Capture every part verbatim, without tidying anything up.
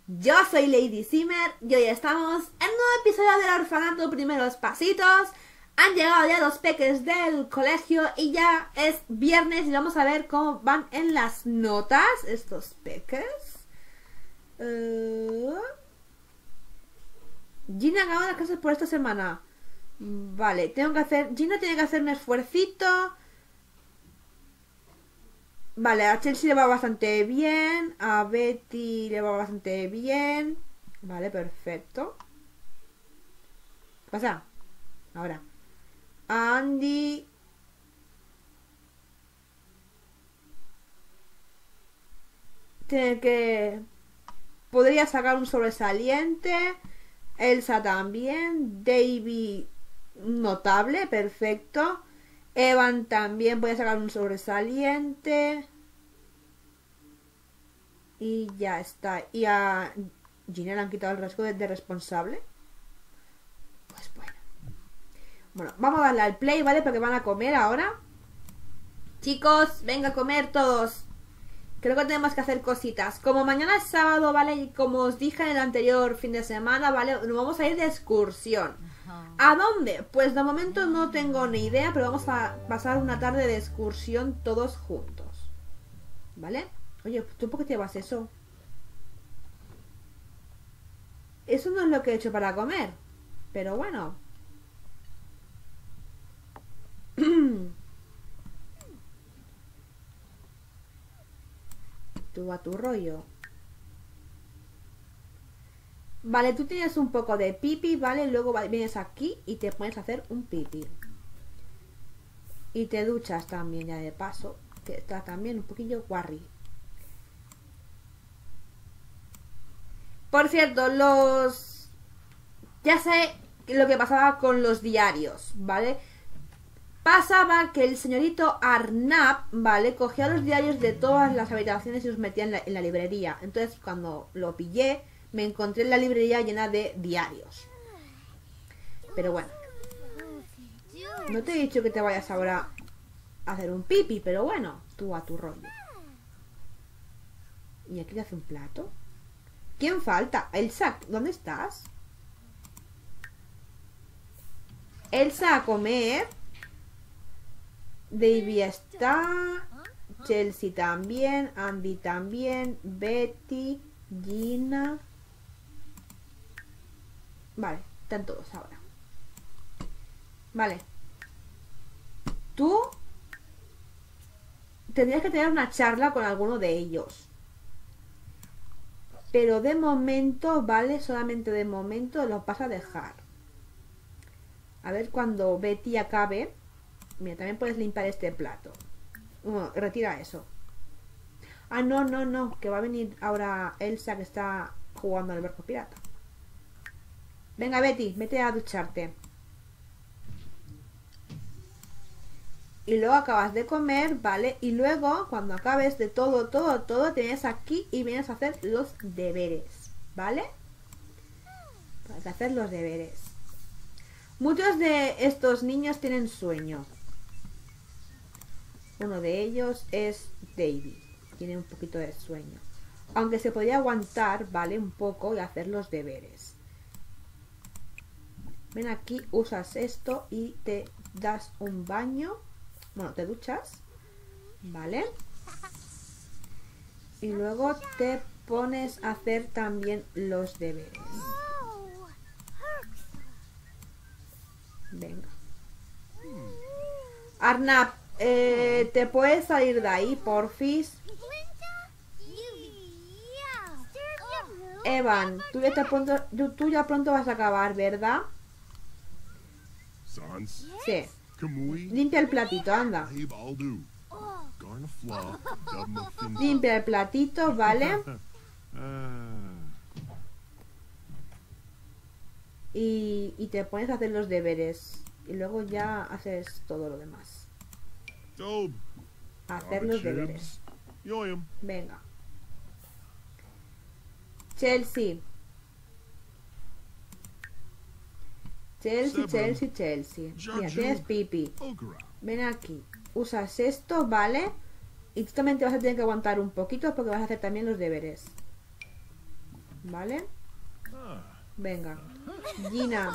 Yo soy Lady Zimmer y hoy estamos en un nuevo episodio del orfanato Primeros Pasitos. Han llegado ya los peques del colegio y ya es viernes y vamos a ver cómo van en las notas estos peques. Uh... Gina acaba las clases por esta semana. Vale, tengo que hacer... Gina tiene que hacer un esfuercito. Vale, a Chelsea le va bastante bien. A Betty le va bastante bien. Vale, perfecto. ¿Qué pasa? Ahora. A Andy... Tiene que... Podría sacar un sobresaliente. Elsa también. Davy... Notable, perfecto. Evan también puede sacar un sobresaliente. Y ya está. Y a Gina le han quitado el rasgo de, de responsable. Pues bueno. Bueno, vamos a darle al play, ¿vale? Porque van a comer ahora. Chicos, venga a comer todos. Creo que tenemos que hacer cositas. Como mañana es sábado, ¿vale? Y como os dije en el anterior fin de semana, ¿vale? Nos vamos a ir de excursión. ¿A dónde? Pues de momento no tengo ni idea, pero vamos a pasar una tarde de excursión todos juntos. ¿Vale? Oye, ¿tú por qué te llevas eso? Eso no es lo que he hecho para comer. Pero bueno. Tú a tu rollo. Vale, tú tienes un poco de pipi, ¿vale? Luego vienes aquí y te pones a hacer un pipi. Y te duchas también, ya de paso. Que está también un poquillo guarri. Por cierto, los... Ya sé lo que pasaba con los diarios, ¿vale? Pasaba que el señorito Arnab, ¿vale? Cogía los diarios de todas las habitaciones y los metía en la, en la librería. Entonces, cuando lo pillé, me encontré en la librería llena de diarios. Pero bueno. No te he dicho que te vayas ahora a hacer un pipi, pero bueno, tú a tu rollo. ¿Y aquí le hace un plato? ¿Quién falta? Elsa, ¿dónde estás? Elsa a comer. Davy está. Chelsea también. Andy también. Betty. Gina. Vale, están todos ahora. Vale. Tú tendrías que tener una charla con alguno de ellos. Pero de momento, ¿vale? Solamente de momento los vas a dejar. A ver cuando Betty acabe. Mira, también puedes limpiar este plato. Bueno, retira eso. Ah, no, no, no. Que va a venir ahora Elsa que está jugando al barco pirata. Venga, Betty, vete a ducharte. Y luego acabas de comer, ¿vale? Y luego, cuando acabes de todo, todo, todo, te vienes aquí y vienes a hacer los deberes, ¿vale? Vas a hacer los deberes. Muchos de estos niños tienen sueño. Uno de ellos es Davy. Tiene un poquito de sueño. Aunque se podría aguantar, ¿vale? Un poco y hacer los deberes. Ven aquí, usas esto y te das un baño. Bueno, te duchas, ¿vale? Y luego te pones a hacer también los deberes. Venga. Arnab, eh, ¿te puedes salir de ahí, porfis? Evan, tú ya, te pronto, tú, tú ya pronto vas a acabar, ¿verdad? Sí. Limpia el platito, anda. Limpia el platito, ¿vale? Y, y te pones a hacer los deberes. Y luego ya haces todo lo demás. Hacer los deberes. Venga. Chelsea. Chelsea, Chelsea, Chelsea. Mira, tienes pipi. Ven aquí. Usas esto, ¿vale? Y tú también te vas a tener que aguantar un poquito porque vas a hacer también los deberes. ¿vale? Venga. Gina.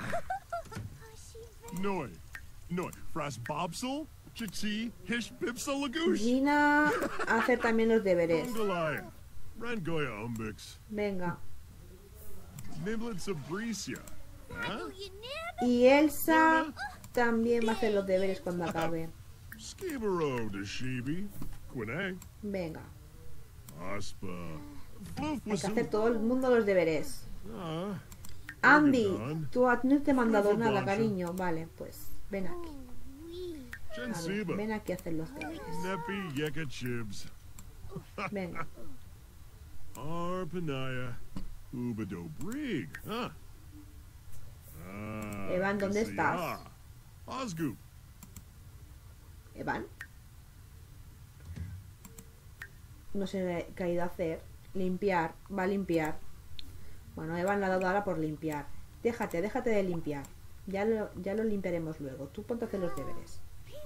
Noi. Noi. Fras Bobsel. Chichi. Hish Bipsel Lagush. Gina hace también los deberes. Ungoliath. Rangoya Umbix. Venga. Niblet Sabricia. Y Elsa también va a hacer los deberes cuando acabe. Skibero de Shibi. Quine. Venga. Aspa. Hay que hacer todo el mundo los deberes. Ah. Andy, tú no te he mandado nada, cariño. Vale, pues ven aquí. A ver, ven aquí a hacer los deberes. Nepi Yeka Chibs. Venga. Arpanaya. Ubado Brig. Ah. Evan, ¿dónde estás? Osgoop. Evan. No sé qué ha ido a hacer. Limpiar. Va a limpiar. Bueno, Evan le ha dado ahora por limpiar. Déjate, déjate de limpiar. Ya lo, ya lo limpiaremos luego. Tú ponte a hacer los deberes.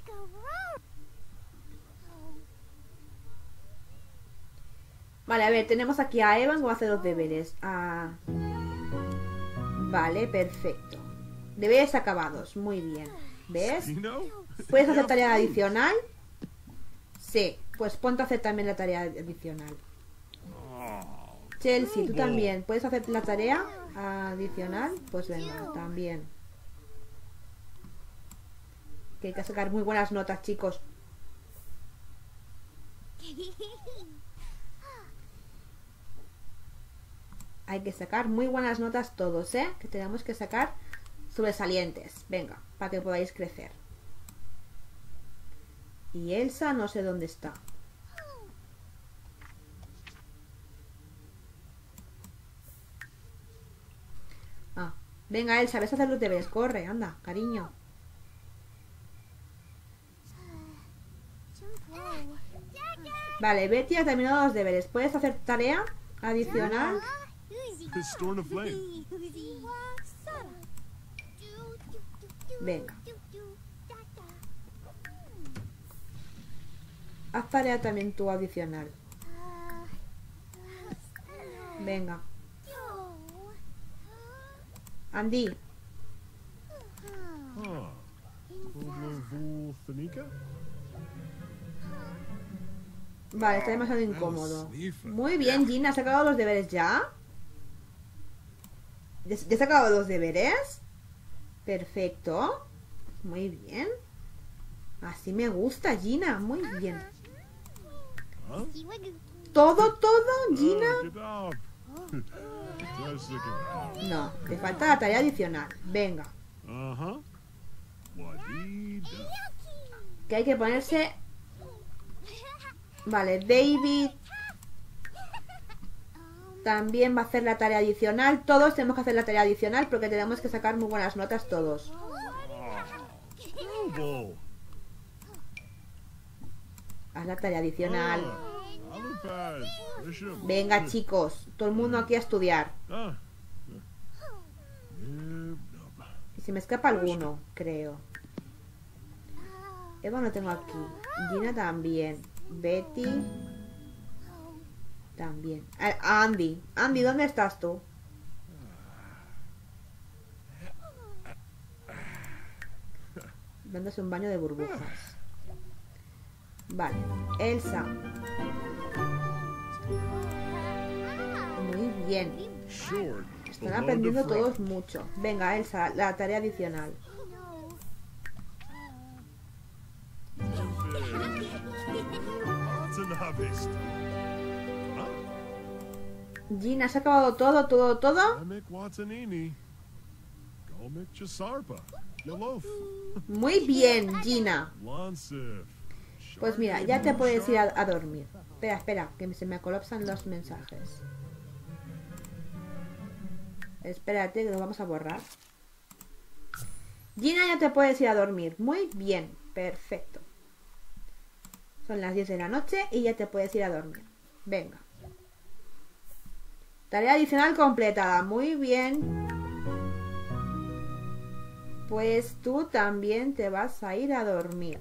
Vale, a ver, tenemos aquí a Evan que va a hacer los deberes. Ah, vale, perfecto. Deberes acabados, muy bien. ¿Ves? ¿Puedes hacer tarea adicional? Sí, pues ponte a hacer también la tarea adicional. Chelsea, tú también. ¿Puedes hacer la tarea adicional? Pues venga, también. Que hay que sacar muy buenas notas, chicos. Hay que sacar muy buenas notas todos, ¿eh? Que tenemos que sacar sobresalientes. Venga, para que podáis crecer. Y Elsa no sé dónde está. Ah, venga Elsa, ves a hacer los deberes. Corre, anda, cariño. Vale, Betty ha terminado los deberes. ¿Puedes hacer tarea adicional? Venga. Haz tarea también tú adicional. Venga. Andy. Vale, está demasiado incómodo. Muy bien, Gina, ¿has acabado los deberes ya? ¿Ya has acabado los deberes? Perfecto. Muy bien. Así me gusta, Gina. Muy bien. ¿Todo, todo, Gina? No, te falta la tarea adicional. Venga. Que hay que ponerse... Vale, David también va a hacer la tarea adicional. Todos tenemos que hacer la tarea adicional porque tenemos que sacar muy buenas notas todos. Haz la tarea adicional. Venga, chicos, todo el mundo aquí a estudiar. Y se me escapa alguno, creo. Eva no tengo aquí. Gina también. Betty también. Ah, Andy. Andy, ¿dónde estás tú? Dándose un baño de burbujas. Vale. Elsa. Muy bien. Están aprendiendo todos mucho. Venga, Elsa, la tarea adicional. Gina, ¿has acabado todo, todo, todo? Muy bien, Gina. Pues mira, ya te puedes ir a, a dormir. Espera, espera, que se me colapsan los mensajes. Espérate, que lo vamos a borrar. Gina, ya te puedes ir a dormir. Muy bien, perfecto. Son las diez de la noche y ya te puedes ir a dormir. Venga. Tarea adicional completada. Muy bien. Pues tú también te vas a ir a dormir.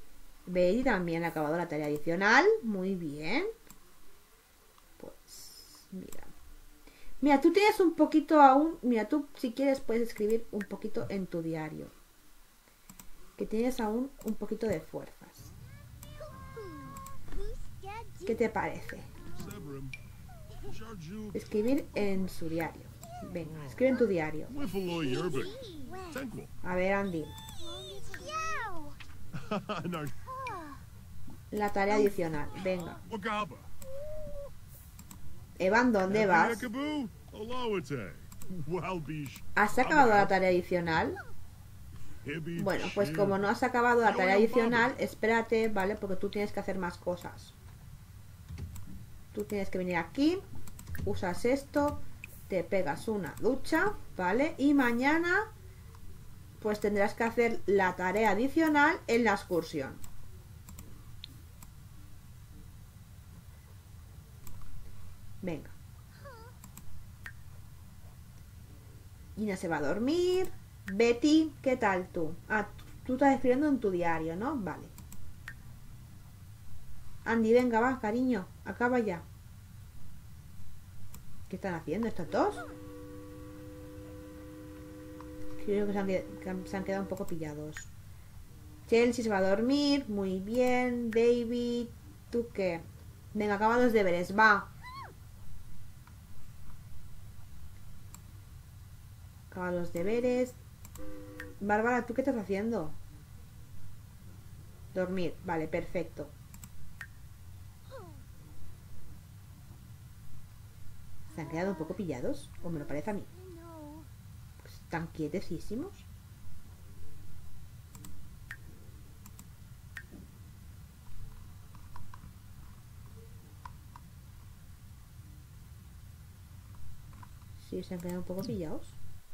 Betty también ha acabado la tarea adicional. Muy bien. Pues Mira. Mira, tú tienes un poquito aún. Mira, tú si quieres puedes escribir un poquito en tu diario. Que tienes aún un poquito de fuerzas. ¿Qué te parece? Severum. Jarju. Escribir en su diario. Venga, escribe en tu diario. Wiffalo yerbik. Tenkwa. A ver, Andy. Nar. La tarea adicional. Venga. Wagaba. Evan, ¿dónde vas? Yakaboo. Alawate. Walbish. ¿Has acabado la tarea adicional? Hibby. Bueno, pues como no has acabado la tarea adicional, espérate, ¿vale? Porque tú tienes que hacer más cosas. Tú tienes que venir aquí, usas esto, te pegas una ducha, ¿vale? Y mañana, pues tendrás que hacer la tarea adicional en la excursión. Venga. Gina se va a dormir. Betty, ¿qué tal tú? Ah, tú estás escribiendo en tu diario, ¿no? Vale. Andy, venga, va, cariño. Acaba ya. ¿Qué están haciendo estos dos? Creo que se han, que se han quedado un poco pillados. Chelsea se va a dormir. Muy bien. David, ¿tú qué? Venga, acaba los deberes, va. Acaba los deberes. Bárbara, ¿tú qué estás haciendo? Dormir, vale, perfecto. ¿Se han quedado un poco pillados? ¿O me lo parece a mí? Pues están quietecísimos. Sí, se han quedado un poco pillados.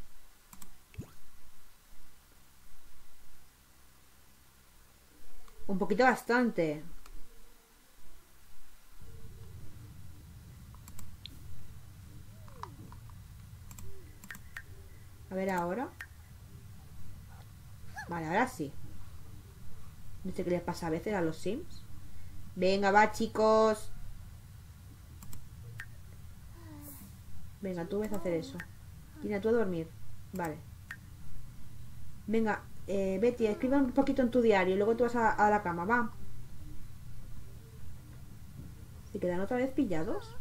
Un poquito bastante. A ver ahora. Vale, ahora sí. No sé qué les pasa a veces a los Sims. Venga, va, chicos. Venga, tú ves a hacer eso. Gina, tú a dormir. Vale. Venga, eh, Betty, escribe un poquito en tu diario y luego tú vas a, a la cama, va. ¿Se quedan otra vez pillados?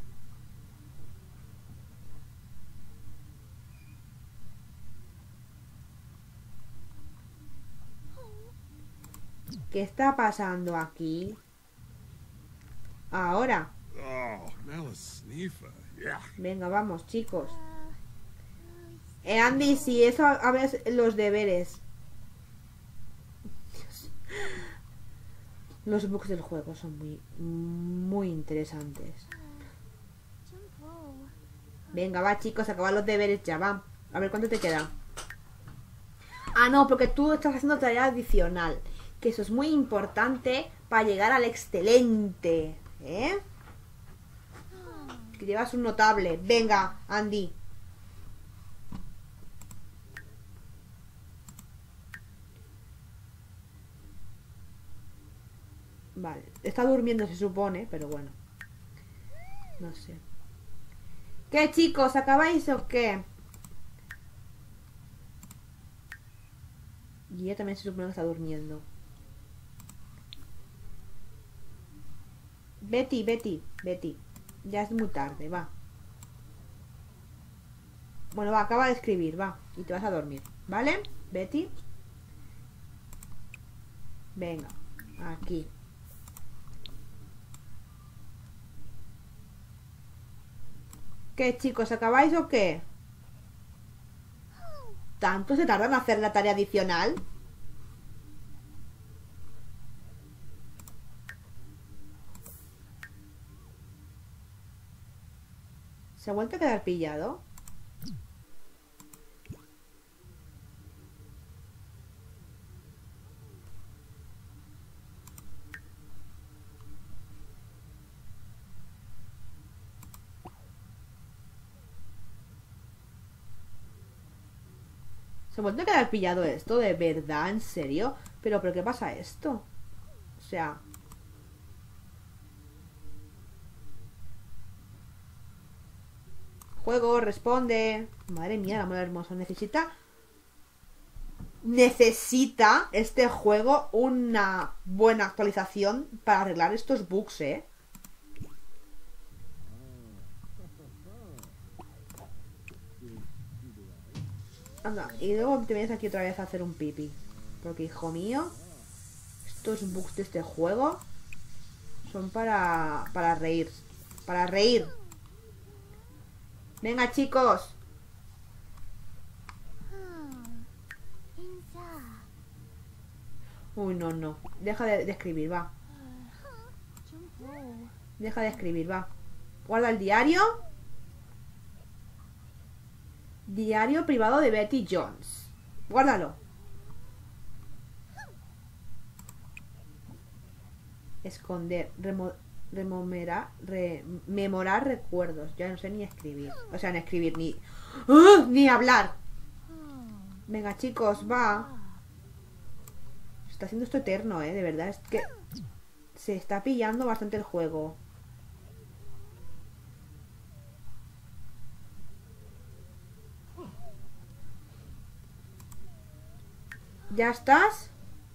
¿Qué está pasando aquí? Ahora. Oh, Melisnifa. Yeah. Venga, vamos, chicos. Eh, Andy, si eso abres los deberes. Dios. Los bugs del juego son muy, muy interesantes. Venga, va, chicos, acaba los deberes ya, va. A ver, ¿cuánto te queda? Ah, no, porque tú estás haciendo tarea adicional. Que eso es muy importante para llegar al excelente. ¿Eh? Que llevas un notable. Venga, Andy. Vale. Está durmiendo, se supone, pero bueno. No sé. ¿Qué, chicos? ¿Acabáis o qué? Y ella también se supone que está durmiendo. Betty, Betty, Betty. Ya es muy tarde, va. Bueno, va, acaba de escribir, va. Y te vas a dormir, ¿vale? Betty. Venga, aquí. ¿Qué, chicos? ¿Acabáis o qué? ¿Tanto se tarda en hacer la tarea adicional? ¿Se ha vuelto a quedar pillado? ¿Se ha vuelto a quedar pillado esto? ¿De verdad? ¿En serio? ¿Pero por qué pasa esto? O sea... Juego, responde. Madre mía, el amor hermoso. Necesita... Necesita este juego una buena actualización para arreglar estos bugs, ¿eh? Anda, y luego te vienes aquí otra vez a hacer un pipi. Porque, hijo mío, estos bugs de este juego son para, para reír. Para reír. Venga, chicos. Uy, no, no. Deja de, de escribir, va. Deja de escribir, va. Guarda el diario. Diario privado de Betty Jones. Guárdalo. Esconder. Remo, remomerar, rememorar recuerdos. Ya no sé ni escribir. O sea, ni escribir, ni... ¡Uh! Ni hablar. Venga, chicos, va. Está haciendo esto eterno, eh. De verdad, es que... Se está pillando bastante el juego. ¿Ya estás?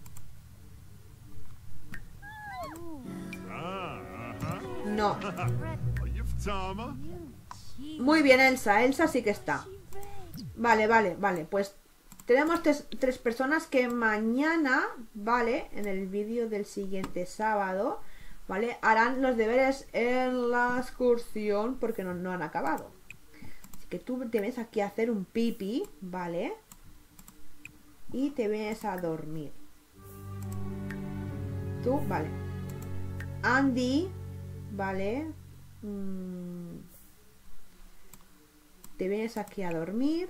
No. Muy bien, Elsa. Elsa sí que está. Vale, vale, vale. Pues tenemos tres, tres personas que mañana, ¿vale? En el vídeo del siguiente sábado, ¿vale? Harán los deberes en la excursión porque no, no han acabado. Así que tú te ves aquí a hacer un pipi, ¿vale? Y te vienes a dormir. Tú, vale. Andy, ¿vale? Mm. Te vienes aquí a dormir.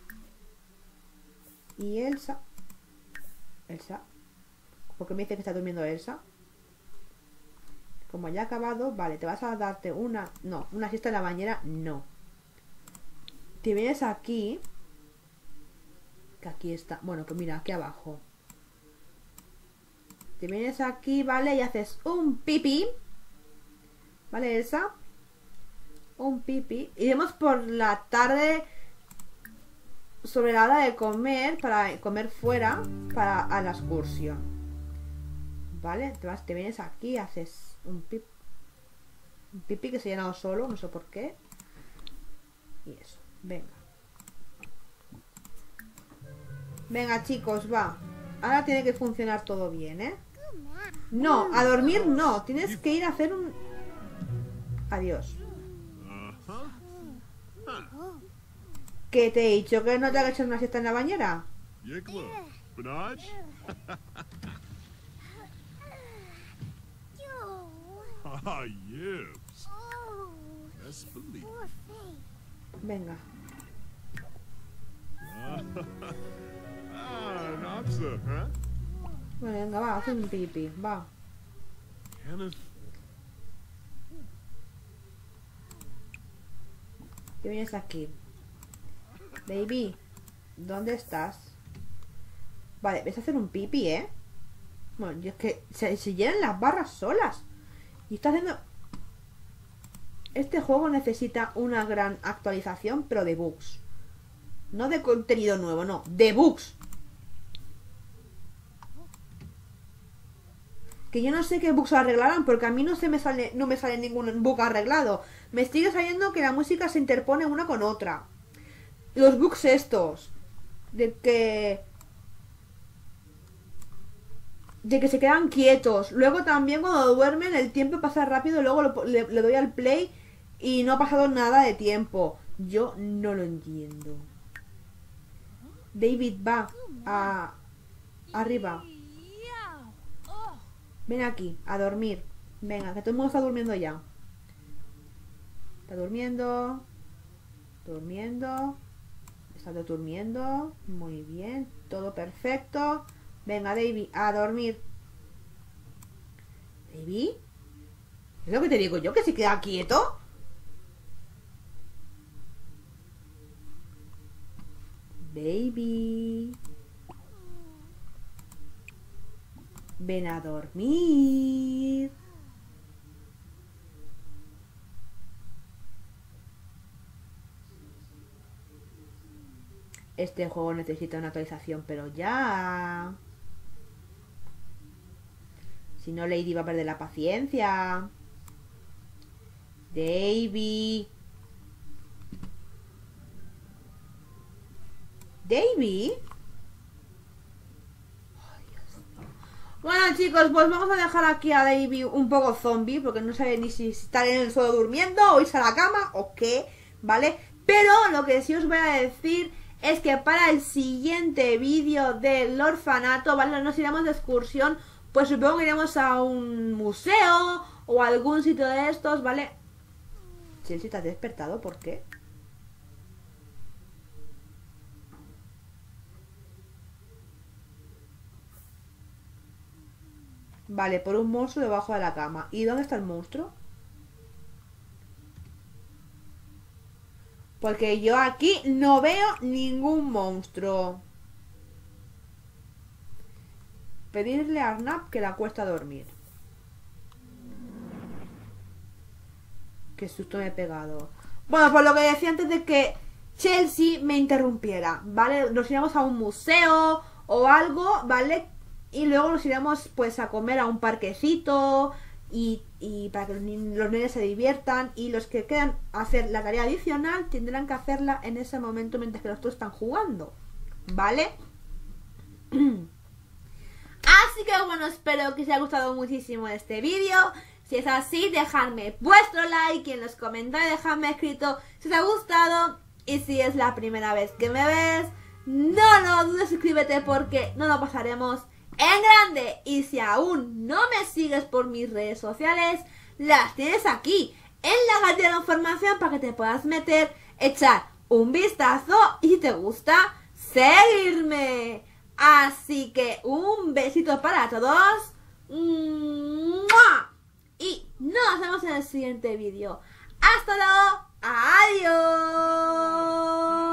Y Elsa. Elsa. ¿Por qué me dice que está durmiendo Elsa? Como ya ha acabado, vale, te vas a darte una... No, una siesta en la bañera, no. Te vienes aquí... Que aquí está... Bueno, pues mira, aquí abajo. Te vienes aquí, ¿vale? Y haces un pipí. ¿Vale, Elsa? Un pipí. Iremos por la tarde sobre la hora de comer, para comer fuera, para a la excursión. ¿Vale? Te vas, te vienes aquí, haces un pipí. Un pipí que se ha llenado solo, no sé por qué. Y eso, venga. Venga, chicos, va. Ahora tiene que funcionar todo bien, ¿eh? No, a dormir no. Tienes que ir a hacer un... Adiós. ¿Qué te he dicho? ¿Que no te hagas echar una siesta en la bañera? Venga. Bueno, venga, va, haz un pipi, va. Te vienes aquí. Baby, ¿dónde estás? Vale, ves a hacer un pipi, ¿eh? Bueno, yo es que se, se llenan las barras solas. Y está haciendo... Este juego necesita una gran actualización, pero de bugs. No de contenido nuevo, no, de bugs. Que yo no sé qué bugs arreglarán, porque a mí no se me sale, no me sale ningún bug arreglado. Me sigue saliendo que la música se interpone una con otra. Los bugs estos de que de que se quedan quietos. Luego también cuando duermen el tiempo pasa rápido. Luego lo, le, le doy al play y no ha pasado nada de tiempo. Yo no lo entiendo. David, va a arriba. Ven aquí, a dormir. Venga, que todo el mundo está durmiendo ya. Está durmiendo. Durmiendo. Está durmiendo. Muy bien. Todo perfecto. Venga, David, a dormir. ¿David? ¿Es lo que te digo yo? ¿Que se queda quieto? Baby. Ven a dormir. Este juego necesita una actualización, pero ya. Si no, Lady va a perder la paciencia. Davy. Davy. Bueno, chicos, pues vamos a dejar aquí a Davy un poco zombie, porque no sabe ni si estar en el suelo durmiendo o irse a la cama o qué, ¿vale? Pero lo que sí os voy a decir es que para el siguiente vídeo del orfanato, ¿vale? Nos iremos de excursión, pues supongo que iremos a un museo o a algún sitio de estos, ¿vale? Chelsea, ¿te has despertado? ¿Por qué? Vale, por un monstruo debajo de la cama. ¿Y dónde está el monstruo? Porque yo aquí no veo ningún monstruo. Pedirle a Arnab que la cuesta dormir. Qué susto me he pegado. Bueno, por lo que decía antes de que Chelsea me interrumpiera, ¿vale? Nos iremos a un museo o algo, ¿vale? Y luego nos iremos pues a comer a un parquecito y, y para que los, los nenes se diviertan, y los que quieran hacer la tarea adicional tendrán que hacerla en ese momento mientras que los otros están jugando, ¿vale? Así que bueno, espero que os haya gustado muchísimo este vídeo. Si es así, dejadme vuestro like y en los comentarios dejadme escrito si os ha gustado. Y si es la primera vez que me ves, no, no dudes, suscríbete porque no lo pasaremos en grande. Y si aún no me sigues por mis redes sociales, las tienes aquí en la galería de información para que te puedas meter, echar un vistazo y si te gusta, seguirme. Así que un besito para todos. ¡Mua! Y nos vemos en el siguiente vídeo. Hasta luego. Adiós.